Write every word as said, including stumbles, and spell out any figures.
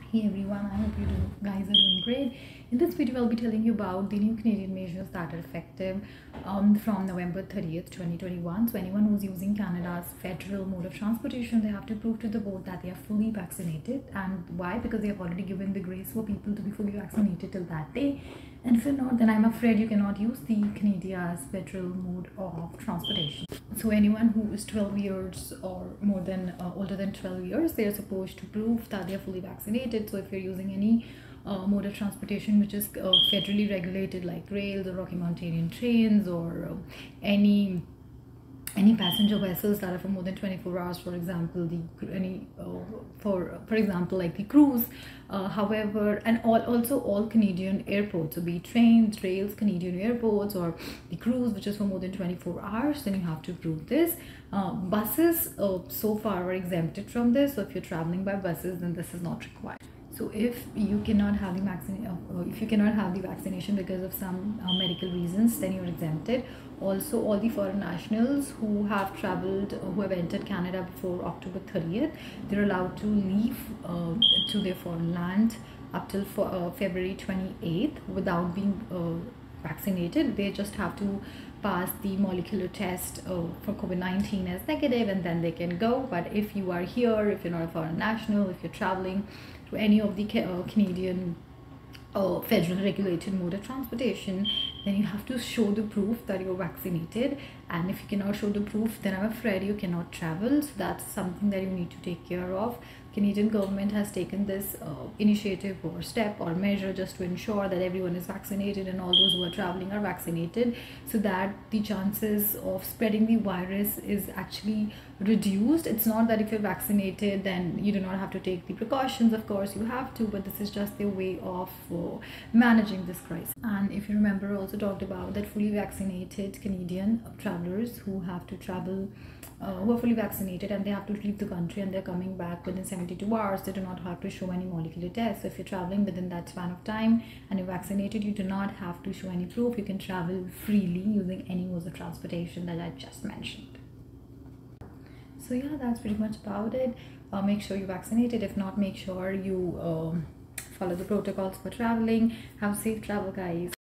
Hey everyone, I hope you do, guys are doing great. In this video, I'll be telling you about the new Canadian measures that are effective um, from November thirtieth, twenty twenty-one. So anyone who's using Canada's federal mode of transportation, they have to prove to the board that they are fully vaccinated. And why? Because they have already given the grace for people to be fully vaccinated till that day. And if you're not, then I'm afraid you cannot use the Canada's federal mode of transportation. So anyone who is twelve years or more than uh, older than twelve years, they are supposed to prove that they are fully vaccinated. So if you're using any uh, mode of transportation which is uh, federally regulated, like rails or Rocky Mountain trains, or uh, any any passenger vessels that are for more than twenty-four hours, for example, the any uh, for for example like the cruise, uh, however, and all also all Canadian airports, so be it trains, rails, Canadian airports, or the cruise which is for more than twenty-four hours, then you have to prove this. Uh, buses uh, so far are exempted from this, so if you're traveling by buses, then this is not required. So if you cannot have the vaccine, uh, if you cannot have the vaccination because of some uh, medical reasons, then you're exempted. Also, all the foreign nationals who have traveled, uh, who have entered Canada before October thirtieth, they're allowed to leave uh, to their foreign land up till for, uh, February twenty-eighth without being uh, vaccinated. They just have to pass the molecular test uh, for COVID nineteen as negative, and then they can go. But if you are here, if you're not a foreign national, if you're traveling to any of the uh, Canadian uh, federal regulated mode of transportation, then you have to show the proof that you're vaccinated. And if you cannot show the proof, then I'm afraid you cannot travel. So that's something that you need to take care of. Canadian government has taken this uh, initiative or step or measure just to ensure that everyone is vaccinated and all those who are traveling are vaccinated, so that the chances of spreading the virus is actually reduced. It's not that if you're vaccinated then you do not have to take the precautions. Of course you have to, but this is just a way of uh, managing this crisis. And if you remember, I also talked about that fully vaccinated Canadian travelers who have to travel Uh, who are fully vaccinated and they have to leave the country and they're coming back within seventy-two hours, they do not have to show any molecular tests. So if you're traveling within that span of time and you're vaccinated, you do not have to show any proof. You can travel freely using any modes of transportation that I just mentioned. So yeah, that's pretty much about it. Uh, make sure you're vaccinated. If not, make sure you um, follow the protocols for traveling. Have safe travel, guys.